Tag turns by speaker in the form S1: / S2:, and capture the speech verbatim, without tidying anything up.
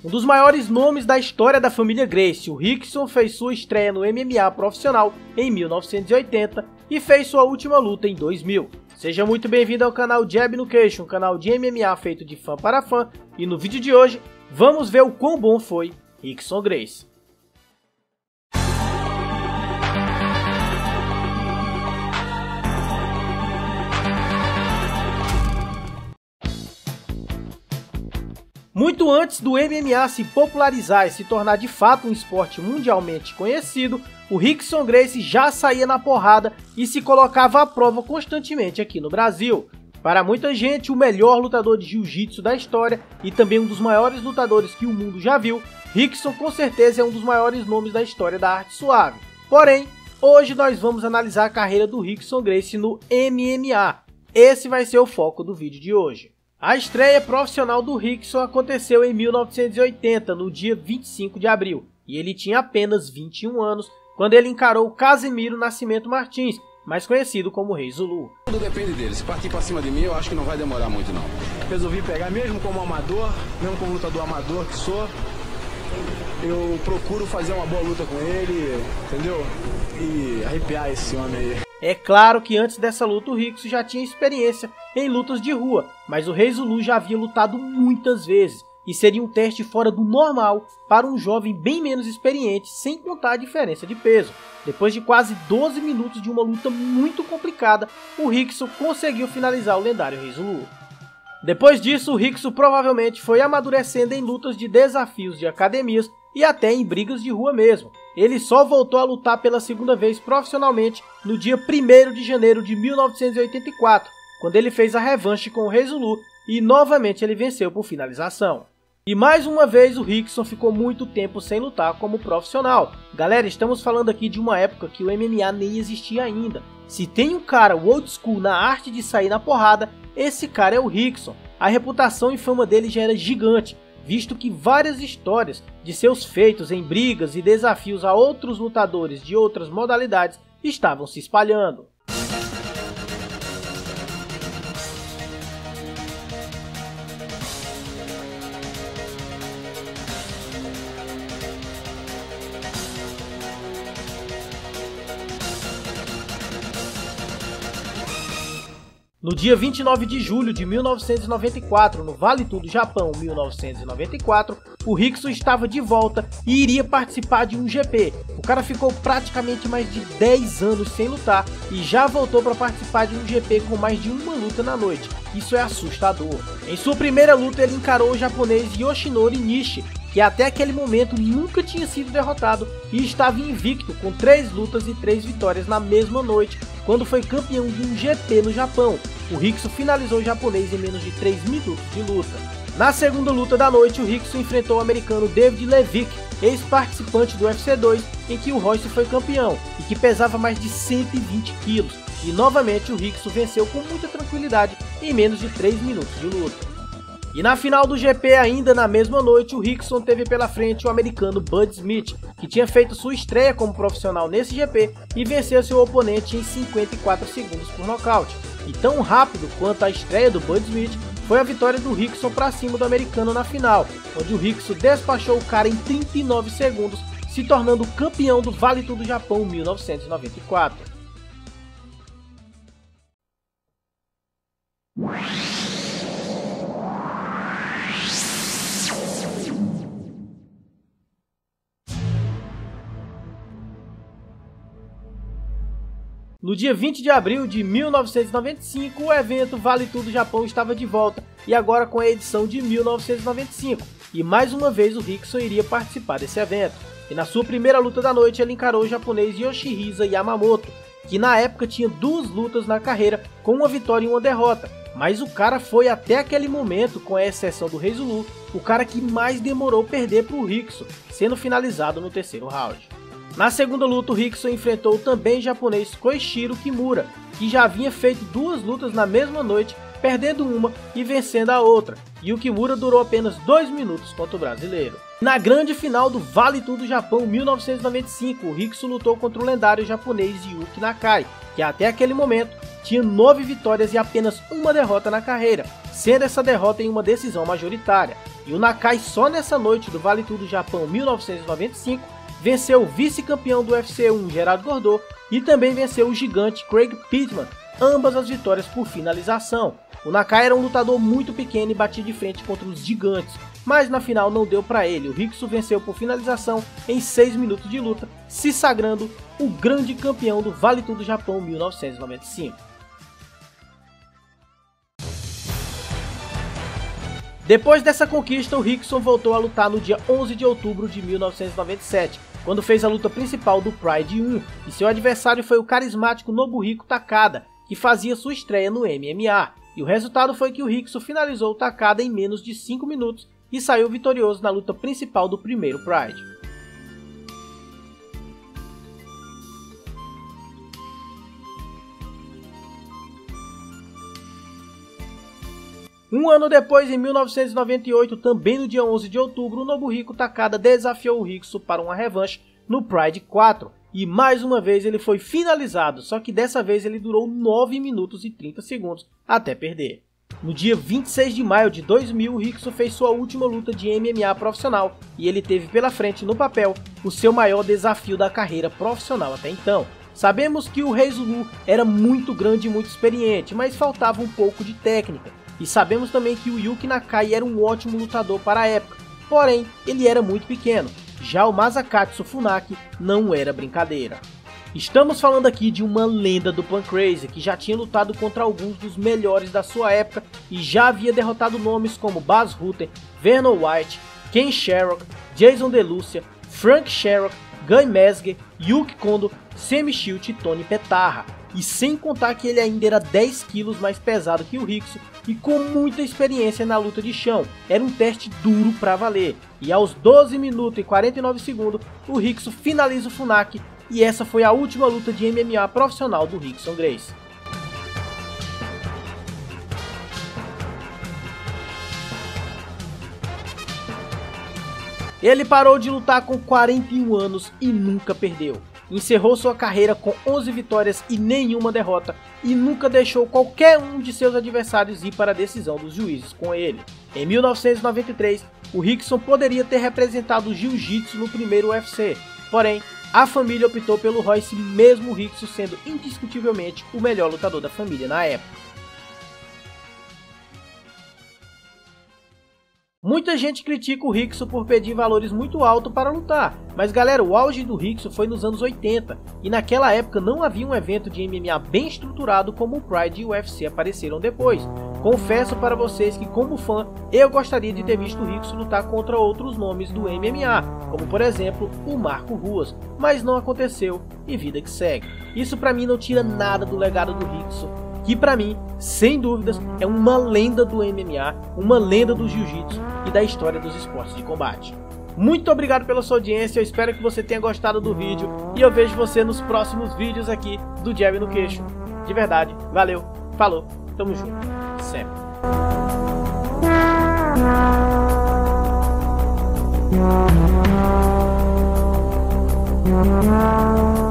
S1: Um dos maiores nomes da história da família Gracie, o Rickson fez sua estreia no M M A profissional em mil novecentos e oitenta e fez sua última luta em dois mil. Seja muito bem-vindo ao canal Jab no Queixo, um canal de M M A feito de fã para fã, e no vídeo de hoje vamos ver o quão bom foi Rickson Gracie. Muito antes do M M A se popularizar e se tornar de fato um esporte mundialmente conhecido, o Rickson Gracie já saía na porrada e se colocava à prova constantemente aqui no Brasil. Para muita gente, o melhor lutador de jiu-jitsu da história e também um dos maiores lutadores que o mundo já viu, Rickson com certeza é um dos maiores nomes da história da arte suave. Porém, hoje nós vamos analisar a carreira do Rickson Gracie no M M A. Esse vai ser o foco do vídeo de hoje. A estreia profissional do Rickson aconteceu em mil novecentos e oitenta, no dia vinte e cinco de abril, e ele tinha apenas vinte e um anos quando ele encarou Casimiro Nascimento Martins, mais conhecido como Rei Zulu.
S2: Tudo depende dele, se partir pra cima de mim eu acho que não vai demorar muito não.
S3: Resolvi pegar mesmo como amador, mesmo como lutador amador que sou, eu procuro fazer uma boa luta com ele, entendeu? E arrepiar esse homem aí.
S1: É claro que antes dessa luta o Rickson já tinha experiência em lutas de rua, mas o Rei Zulu já havia lutado muitas vezes, e seria um teste fora do normal para um jovem bem menos experiente, sem contar a diferença de peso. Depois de quase doze minutos de uma luta muito complicada, o Rickson conseguiu finalizar o lendário Rei Zulu. Depois disso, o Rickson provavelmente foi amadurecendo em lutas de desafios de academias e até em brigas de rua mesmo. Ele só voltou a lutar pela segunda vez profissionalmente no dia primeiro de janeiro de mil novecentos e oitenta e quatro, quando ele fez a revanche com o Rei Zulu e novamente ele venceu por finalização. E mais uma vez o Rickson ficou muito tempo sem lutar como profissional. Galera, estamos falando aqui de uma época que o M M A nem existia ainda. Se tem um cara old school na arte de sair na porrada, esse cara é o Rickson. A reputação e fama dele já era gigante, visto que várias histórias de seus feitos em brigas e desafios a outros lutadores de outras modalidades estavam se espalhando. No dia vinte e nove de julho de mil novecentos e noventa e quatro, no Vale Tudo Japão mil novecentos e noventa e quatro, o Rickson estava de volta e iria participar de um G P. O cara ficou praticamente mais de dez anos sem lutar e já voltou para participar de um G P com mais de uma luta na noite. Isso é assustador. Em sua primeira luta ele encarou o japonês Yoshinori Nishi, que até aquele momento nunca tinha sido derrotado e estava invicto com três lutas e três vitórias na mesma noite, quando foi campeão de um G P no Japão. O Rickson finalizou o japonês em menos de três minutos de luta. Na segunda luta da noite, o Rickson enfrentou o americano David Levick, ex-participante do U F C dois, em que o Royce foi campeão e que pesava mais de cento e vinte quilos. E novamente o Rickson venceu com muita tranquilidade em menos de três minutos de luta. E na final do G P, ainda na mesma noite, o Rickson teve pela frente o americano Bud Smith, que tinha feito sua estreia como profissional nesse G P e venceu seu oponente em cinquenta e quatro segundos por nocaute. E tão rápido quanto a estreia do Bud Smith foi a vitória do Rickson para cima do americano na final, onde o Rickson despachou o cara em trinta e nove segundos, se tornando campeão do Vale Tudo Japão mil novecentos e noventa e quatro. No dia vinte de abril de mil novecentos e noventa e cinco, o evento Vale Tudo Japão estava de volta, e agora com a edição de mil novecentos e noventa e cinco, e mais uma vez o Rickson iria participar desse evento. E na sua primeira luta da noite ele encarou o japonês Yoshihisa Yamamoto, que na época tinha duas lutas na carreira com uma vitória e uma derrota, mas o cara foi até aquele momento, com a exceção do Rei Zulu, o cara que mais demorou perder para o Rickson, sendo finalizado no terceiro round. Na segunda luta, o Rickson enfrentou o também japonês Koichiro Kimura, que já havia feito duas lutas na mesma noite, perdendo uma e vencendo a outra, e o Kimura durou apenas dois minutos contra o brasileiro. Na grande final do Vale Tudo Japão mil novecentos e noventa e cinco, o Rickson lutou contra o lendário japonês Yuki Nakai, que até aquele momento tinha nove vitórias e apenas uma derrota na carreira, sendo essa derrota em uma decisão majoritária. E o Nakai só nessa noite do Vale Tudo Japão mil novecentos e noventa e cinco venceu o vice-campeão do U F C um Gerard Gordeau e também venceu o gigante Craig Pittman, ambas as vitórias por finalização. O Nakai era um lutador muito pequeno e batia de frente contra os gigantes, mas na final não deu para ele. O Rickson venceu por finalização em seis minutos de luta, se sagrando o grande campeão do Vale Tudo Japão mil novecentos e noventa e cinco. Depois dessa conquista, o Rickson voltou a lutar no dia onze de outubro de mil novecentos e noventa e sete, quando fez a luta principal do Pride um, e seu adversário foi o carismático Nobuhiko Takada, que fazia sua estreia no M M A. E o resultado foi que o Rickson finalizou o Takada em menos de cinco minutos e saiu vitorioso na luta principal do primeiro Pride. Um ano depois, em mil novecentos e noventa e oito, também no dia onze de outubro, o Nobuhiko Takada desafiou o Rickson para uma revanche no Pride quatro. E mais uma vez ele foi finalizado, só que dessa vez ele durou nove minutos e trinta segundos até perder. No dia vinte e seis de maio de dois mil, o Rickson fez sua última luta de M M A profissional e ele teve pela frente, no papel, o seu maior desafio da carreira profissional até então. Sabemos que o Rei Zulu era muito grande e muito experiente, mas faltava um pouco de técnica. E sabemos também que o Yuki Nakai era um ótimo lutador para a época, porém ele era muito pequeno. Já o Masakatsu Funaki não era brincadeira. Estamos falando aqui de uma lenda do Pancrase que já tinha lutado contra alguns dos melhores da sua época e já havia derrotado nomes como Bas Rutten, Vernon White, Ken Shamrock, Jason DeLucia, Frank Shamrock, Guy Mezger, Yuki Kondo, Semi Shield e Tony Petarra. E sem contar que ele ainda era dez quilos mais pesado que o Rickson e com muita experiência na luta de chão. Era um teste duro pra valer. E aos doze minutos e quarenta e nove segundos, o Rickson finaliza o Funaki e essa foi a última luta de M M A profissional do Rickson Gracie. Ele parou de lutar com quarenta e um anos e nunca perdeu. Encerrou sua carreira com onze vitórias e nenhuma derrota e nunca deixou qualquer um de seus adversários ir para a decisão dos juízes com ele. Em mil novecentos e noventa e três, o Rickson poderia ter representado o Jiu-Jitsu no primeiro U F C, porém a família optou pelo Royce, mesmo o Rickson sendo indiscutivelmente o melhor lutador da família na época. Muita gente critica o Rickson por pedir valores muito altos para lutar, mas galera, o auge do Rickson foi nos anos oitenta, e naquela época não havia um evento de M M A bem estruturado como o Pride e o U F C apareceram depois. Confesso para vocês que como fã, eu gostaria de ter visto o Rickson lutar contra outros nomes do M M A, como por exemplo o Marco Ruas, mas não aconteceu e vida que segue. Isso pra mim não tira nada do legado do Rickson, que pra mim, sem dúvidas, é uma lenda do M M A, uma lenda do Jiu-Jitsu e da história dos esportes de combate. Muito obrigado pela sua audiência, eu espero que você tenha gostado do vídeo e eu vejo você nos próximos vídeos aqui do Jab no Queixo. De verdade, valeu, falou, tamo junto, sempre.
S4: Yeah.